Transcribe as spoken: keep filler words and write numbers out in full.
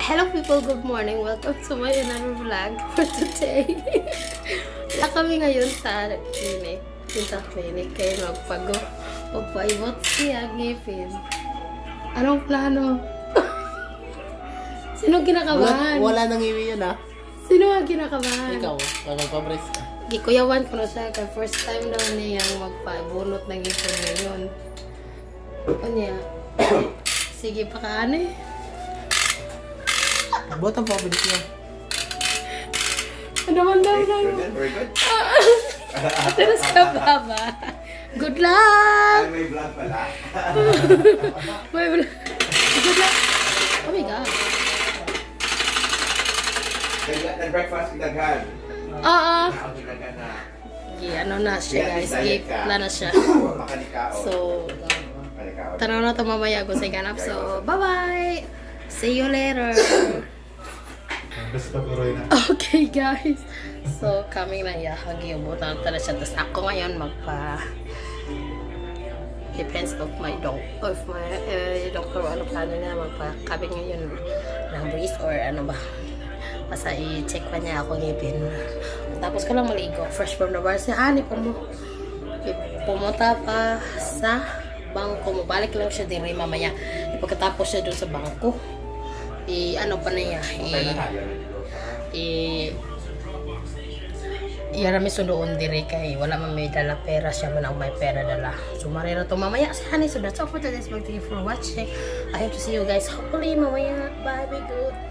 Hello people, good morning. Welcome to my another vlog for today. Wala kami ngayon sa clinic. Sa clinic kayo magpago. Pagpaibot siya, ngipin. Anong plano? Sino kinakabahan? Wala, wala nang iwi yun ah. Sino ang kinakabahan? Ikaw, magpabres ka. Gikuyawan ko na siya. Kaya first time daw niyang magpabunot ng ipon ngayon. O niya. Sige pa ka ano eh. Ba't ang pabilis niya? Ano man daw lang? Very good. Atas ka ba ba? Good luck! Ay, may vlog pala. May vlog. Good luck! Oh my God. Nag-breakfast kinaghan. Oo. Kinaghan na. Yeah, ano na siya guys. Gipla na siya. Makanikao. So, tanaw na ito mamaya kung sa'y ganap. So, bye-bye! See you later! Okay guys. So, coming na yahag yung butan tala siya. Tapos ako ngayon magpa depends of my doc of my uh, doctor ano plano niya magpa-cabin ngayon ng breeze or ano ba. Basta i-check pa niya ako ngipin. Tapos ko lang maligo. Fresh from the bar. Si Ani po mo. Pumunta pa sa bangko mo. Balik lang siya din mamaya. Pagkatapos siya doon sa bangko. I ano pa na niya. I, i Yarami sundoon diri kay wala man may dala pera, siya man ang may pera dala. So marira to mamaya si Honey. So that's all for today's vlog. Thank you for watching. I hope to see you guys hopefully mamaya. Bye, be good.